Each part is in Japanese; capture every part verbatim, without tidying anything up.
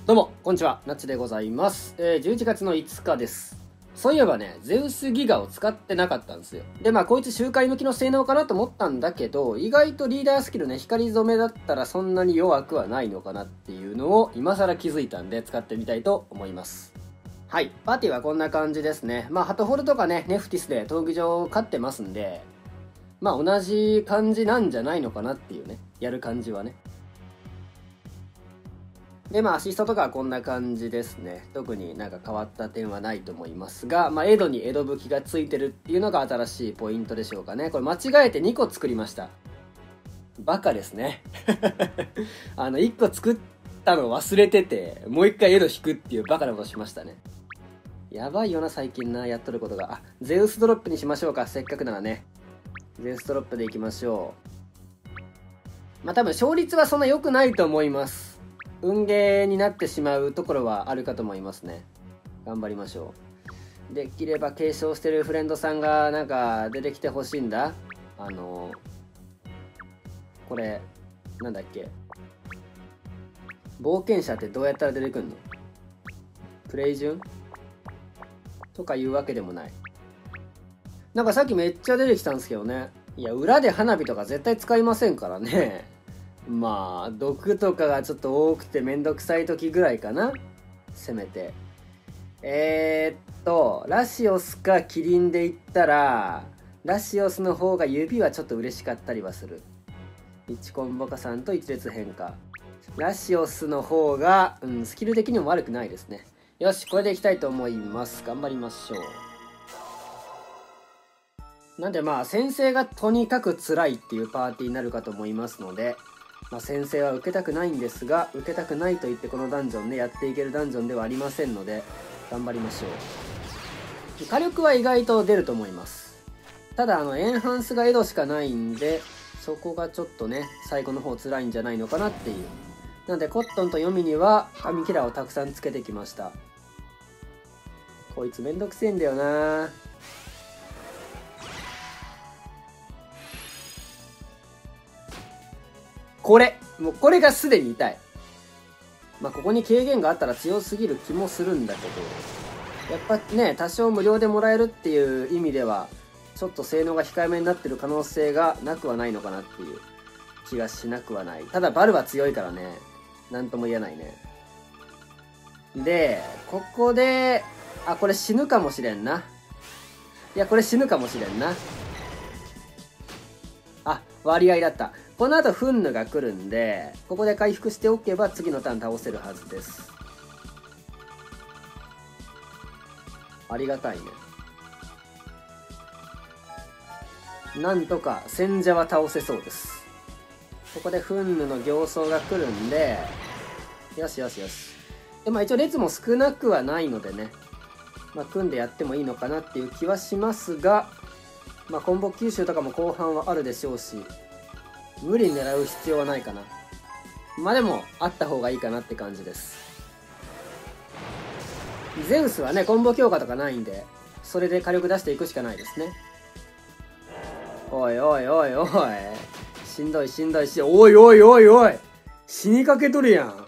どうもこんにちは、なっちでございます。えー、じゅういちがつのいつかです。そういえばね、ゼウスギガを使ってなかったんですよ。で、まあこいつ周回向きの性能かなと思ったんだけど、意外とリーダースキルね、光染めだったらそんなに弱くはないのかなっていうのを今更気づいたんで使ってみたいと思います。はい、パーティーはこんな感じですね。まあハトホルとかね、ネフティスで闘技場勝ってますんで、まあ同じ感じなんじゃないのかなっていうね、やる感じはね。で、まあ、アシストとかはこんな感じですね。特になんか変わった点はないと思いますが、まあ、エドに江戸武器がついてるっていうのが新しいポイントでしょうかね。これ間違えてにこ作りました。バカですね。あの、いっこ作ったの忘れてて、もう一回エド引くっていうバカなことしましたね。やばいよな、最近な、やっとることが。あ、ゼウスドロップにしましょうか。せっかくならね。ゼウスドロップでいきましょう。まあ、多分勝率はそんな良くないと思います。運ゲーになってしまうところはあるかと思いますね。頑張りましょう。できれば継承してるフレンドさんがなんか出てきてほしいんだ。あのこれなんだっけ、冒険者ってどうやったら出てくんの？プレイ順とかいうわけでもない。なんかさっきめっちゃ出てきたんですけどね。いや、裏で花火とか絶対使いませんからね。まあ毒とかがちょっと多くてめんどくさい時ぐらいかな、せめて。えー、っとラシオスかキリンで言ったらラシオスの方が指はちょっと嬉しかったりはする。いちコンボカさんといち列変化、ラシオスの方が、うん、スキル的にも悪くないですね。よし、これでいきたいと思います。頑張りましょう。なんでまあ先生がとにかく辛いっていうパーティーになるかと思いますので、まあ、先生は受けたくないんですが、受けたくないと言ってこのダンジョンね、やっていけるダンジョンではありませんので、頑張りましょう。火力は意外と出ると思います。ただ、あの、エンハンスがエドしかないんで、そこがちょっとね、最後の方辛いんじゃないのかなっていう。なので、コットンとヨミには、紙キラーをたくさんつけてきました。こいつめんどくせえんだよな。これもうこれがすでに痛い。まあここに軽減があったら強すぎる気もするんだけど、やっぱね、多少無料でもらえるっていう意味ではちょっと性能が控えめになってる可能性がなくはないのかなっていう気がしなくはない。ただバルは強いからね、なんとも言えないね。でここで、あ、これ死ぬかもしれんな。いや、これ死ぬかもしれんな。あ、割合だった。この後フンヌが来るんで、ここで回復しておけば次のターン倒せるはずです。ありがたいね。なんとか戦者は倒せそうです。ここでフンヌの形相が来るんで、よしよしよし。で、まあ一応列も少なくはないのでね、まあ組んでやってもいいのかなっていう気はしますが、まあコンボ吸収とかも後半はあるでしょうし、無理に狙う必要はないかな。まあでもあった方がいいかなって感じです。ゼウスはね、コンボ強化とかないんで、それで火力出していくしかないですね。おいおいおいおい、しんどいしんどいし、おいおいおいおい、死にかけとるやん。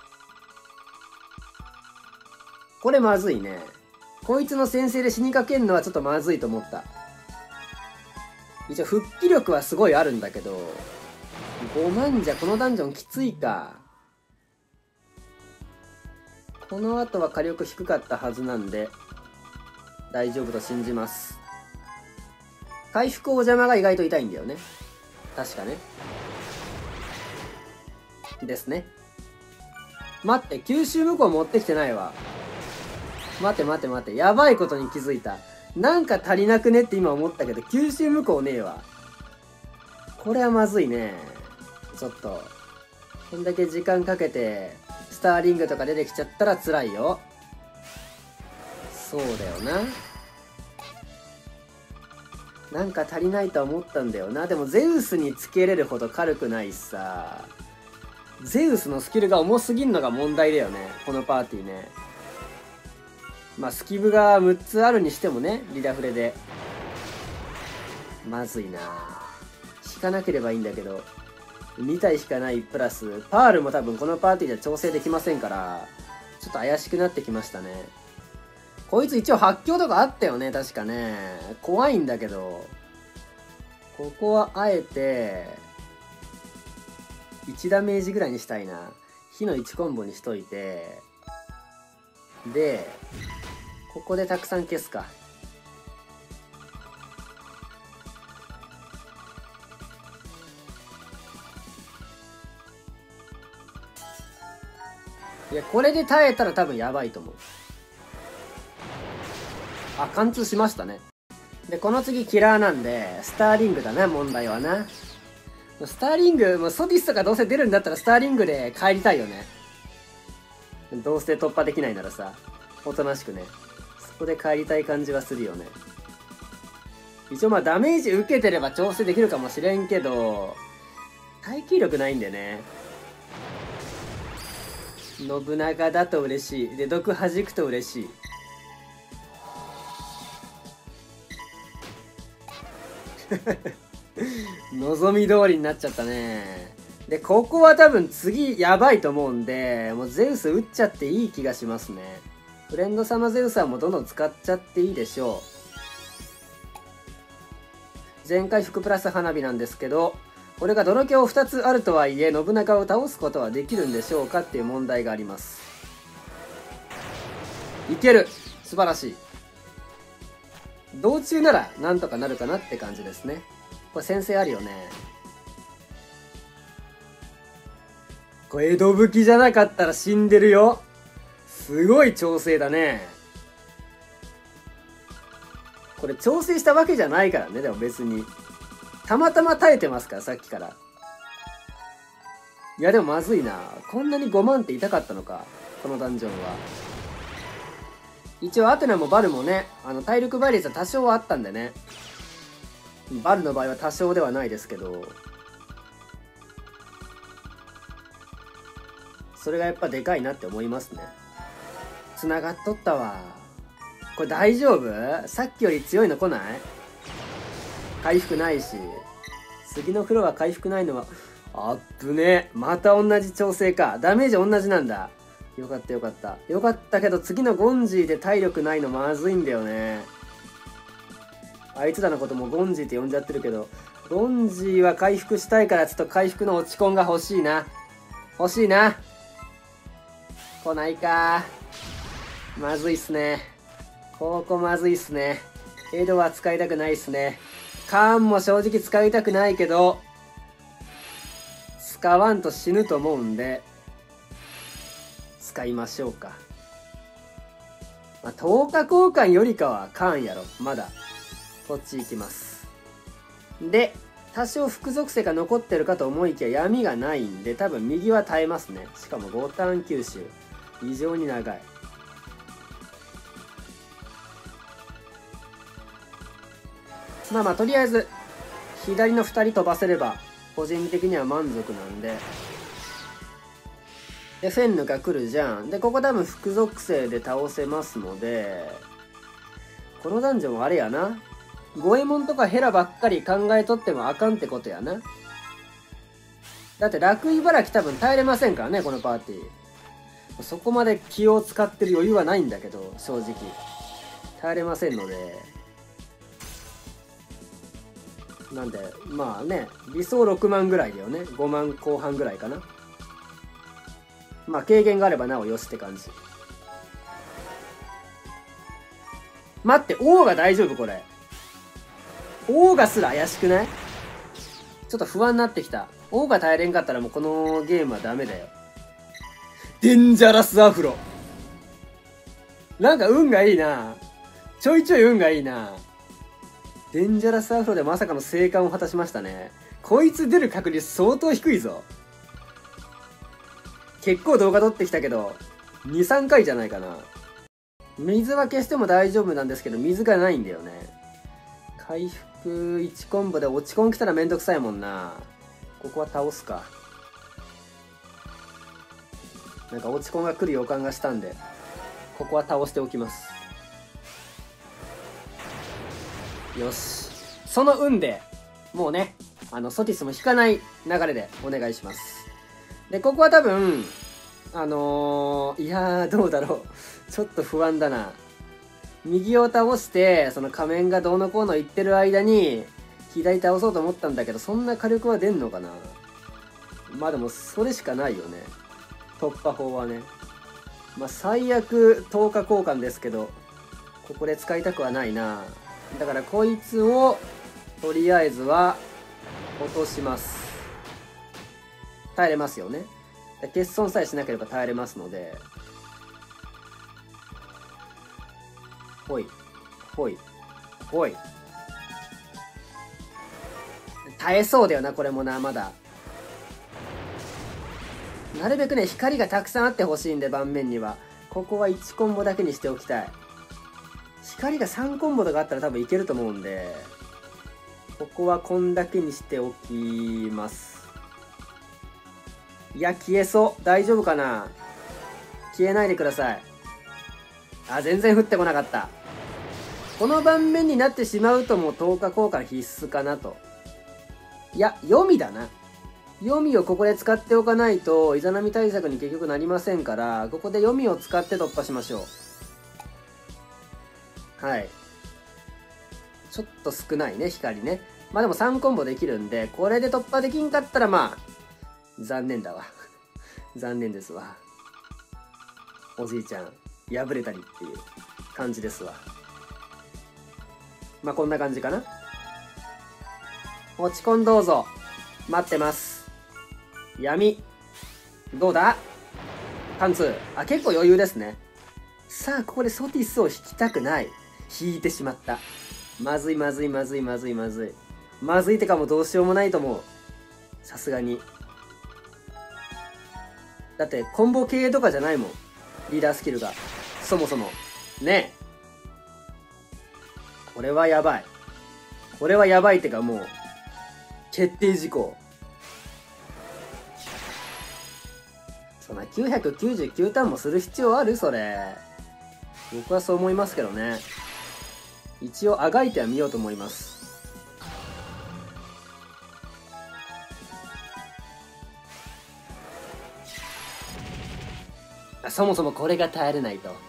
これまずいね。こいつの先生で死にかけんのはちょっとまずいと思った。一応復帰力はすごいあるんだけど、ごまんじゃこのダンジョンきついか。この後は火力低かったはずなんで大丈夫と信じます。回復お邪魔が意外と痛いんだよね、確かね。ですね。待って、吸収無効持ってきてないわ。待って待って待って、やばいことに気づいた。なんか足りなくねって今思ったけど、吸収無効ねえわ。これはまずいね。ちょっとこんだけ時間かけてスターリングとか出てきちゃったら辛いよ。そうだよな。なんか足りないとは思ったんだよな。でもゼウスにつけれるほど軽くないしさ、ゼウスのスキルが重すぎんのが問題だよね、このパーティーね。まあスキブがむっつあるにしてもね、リダフレでまずいな。引かなければいいんだけど。 に体しかないプラスパールも多分このパーティーでは調整できませんから、ちょっと怪しくなってきましたね。こいつ一応発狂とかあったよね、確かね。怖いんだけど、ここはあえていちダメージぐらいにしたいな。火のいちコンボにしといて、でここでたくさん消すか。いや、これで耐えたら多分やばいと思う。あ、貫通しましたね。で、この次キラーなんで、スターリングだな、問題はな。スターリング、もうソディスとかどうせ出るんだったらスターリングで帰りたいよね。どうせ突破できないならさ、おとなしくね。そこで帰りたい感じはするよね。一応まあダメージ受けてれば調整できるかもしれんけど、耐久力ないんでね。信長だと嬉しい。で、毒弾くと嬉しい。望み通りになっちゃったね。で、ここは多分次やばいと思うんで、もうゼウス打っちゃっていい気がしますね。フレンド様ゼウスはもうどんどん使っちゃっていいでしょう。全回復プラス花火なんですけど、これが泥鏡ふたつあるとはいえ、信長を倒すことはできるんでしょうかっていう問題があります。いける、素晴らしい。道中ならなんとかなるかなって感じですね。これ先生あるよね。これ江戸武器じゃなかったら死んでるよ。すごい調整だね。これ調整したわけじゃないからね。でも別にたまたま耐えてますから、さっきから。いやでもまずいな。こんなにごまんって痛かったのか、このダンジョンは。一応アテナもバルもね、あの体力倍率は多少はあったんでね。バルの場合は多少ではないですけど、それがやっぱでかいなって思いますね。繋がっとったわ。これ大丈夫？さっきより強いの来ない？回復ないし、次のフロア回復ないのはあっぶね。また同じ調整か。ダメージ同じなんだ。よかったよかったよかったけど、次のゴンジーで体力ないのまずいんだよね。あいつらのこともゴンジーって呼んじゃってるけど、ゴンジーは回復したいから、ちょっと回復の落ち込んが欲しいな。欲しいな。来ないか。まずいっすね。ここまずいっすね。エドは使いたくないっすね。カーンも正直使いたくないけど、使わんと死ぬと思うんで使いましょうか。まあ、とおか交換よりかはカーンやろ。まだこっち行きます。で、多少副属性が残ってるかと思いきや闇がないんで、多分右は耐えますね。しかもごターン吸収異常に長い。まあまあとりあえず左のふたり飛ばせれば個人的には満足なんで。でフェンヌが来るじゃん。でここ多分副属性で倒せますので、このダンジョンはあれやな、五右衛門とかヘラばっかり考えとってもあかんってことやな。だって楽茨城多分耐えれませんからね、このパーティー。そこまで気を使ってる余裕はないんだけど、正直耐えれませんので。なんでまあね、理想ろくまんぐらいだよね。ごまんこう半ぐらいかな。まあ軽減があればなおよしって感じ。待って、王が大丈夫これ。王がすら怪しくない？ちょっと不安になってきた。王が耐えれんかったらもうこのゲームはダメだよ。デンジャラスアフロ。なんか運がいいな。ちょいちょい運がいいな。デンジャラスアフロでまさかの生還を果たしましたね。こいつ出る確率相当低いぞ。結構動画撮ってきたけどに、さんかいじゃないかな。水は消しても大丈夫なんですけど、水がないんだよね。回復いちコンボで落ち込ん来たらめんどくさいもんな。ここは倒すか。なんか落ち込んが来る予感がしたんで、ここは倒しておきます。よし、その運でもうねあのソティスも引かない流れでお願いします。でここは多分あのー、いやーどうだろうちょっと不安だな。右を倒してその仮面がどうのこうの言ってる間に左倒そうと思ったんだけど、そんな火力は出んのかな。まあでもそれしかないよね、突破法はね。まあ最悪とおか交換ですけど、ここで使いたくはないな。だからこいつをとりあえずは落とします。耐えれますよね。欠損さえしなければ耐えれますので、ほいほいほい。耐えそうだよなこれもな。まだなるべくね光がたくさんあってほしいんで、盤面にはここはいちコンボだけにしておきたい。光がさんコンボとかあったら多分いけると思うんで、ここはこんだけにしておきます。いや消えそう。大丈夫かな。消えないでください。あ、全然降ってこなかった。この盤面になってしまうともうとおか交換必須かなと。いや読みだな。読みをここで使っておかないとイザナミ対策に結局なりませんから、ここで読みを使って突破しましょう。はい、ちょっと少ないね光ね。まあでもさんコンボできるんで、これで突破できんかったらまあ残念だわ残念ですわ。おじいちゃん敗れたりっていう感じですわ。まあこんな感じかな。落ち込んどうぞ。待ってます。闇どうだ。貫通。あ、結構余裕ですね。さあここでソティスを引きたくない。引いてしまった。まずいまずいまずいまずいまずいまずいってかもうどうしようもないと思う。さすがにだってコンボ系とかじゃないもん、リーダースキルがそもそもね。これはやばい。これはやばいってかもう決定事項。そんなきゅうひゃくきゅうじゅうきゅうターンもする必要あるそれ。僕はそう思いますけどね。一応あがいてはみようと思います。そもそもこれが耐えれないと。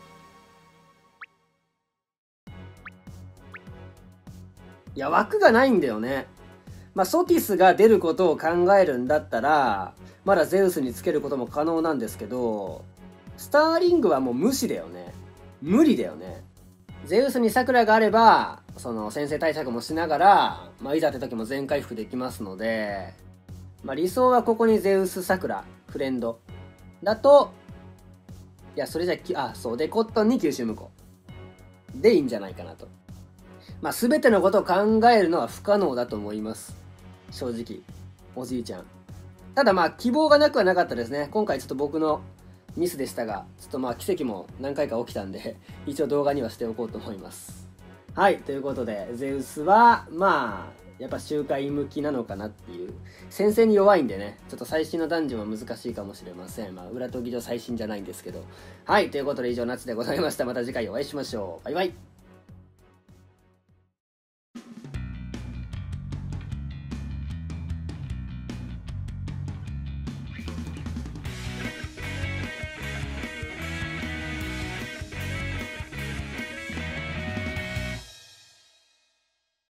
いや枠がないんだよね。まあソティスが出ることを考えるんだったらまだゼウスにつけることも可能なんですけど、スターリングはもう無視だよね。無理だよね。ゼウスにサクラがあればその先制対策もしながら、まあ、いざって時も全回復できますので、まあ、理想はここにゼウスサクラフレンドだと、いやそれじゃきあそうでコットンに吸収無効でいいんじゃないかなと。まあ全てのことを考えるのは不可能だと思います、正直おじいちゃん。ただまあ希望がなくはなかったですね。今回ちょっと僕のミスでしたが、ちょっとまあ奇跡も何回か起きたんで一応動画にはしておこうと思います。はい、ということでゼウスはまあやっぱ周回向きなのかなっていう。先制に弱いんでね、ちょっと最新のダンジョンは難しいかもしれません。まあ裏闘技場最新じゃないんですけど。はい、ということで以上夏でございました。また次回お会いしましょう。バイバイ。